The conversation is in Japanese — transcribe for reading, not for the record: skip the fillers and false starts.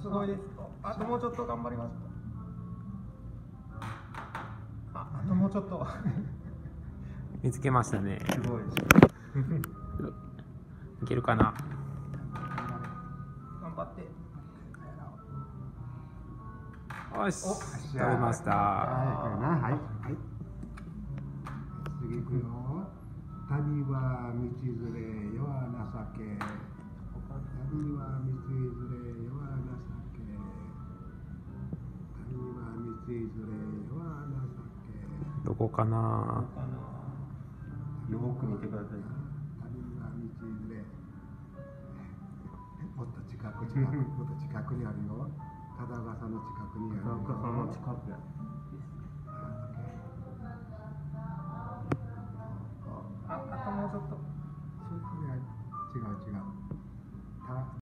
すごいです。あともうちょっと頑張ります。あともうちょっと。 見つけましたね。 すごい。 いけるかな。 頑張って。 よし、取れました。 はい。次行くよ。谷は道連れ、世は情け。谷は道連れ、世は情け。谷は道連れ、世は情け。 どこかな。 よく見てください。 谷は道連れ。もっと近くにあるよ。風笠の近くにあるよ。 風笠の近くや。あともうちょっと。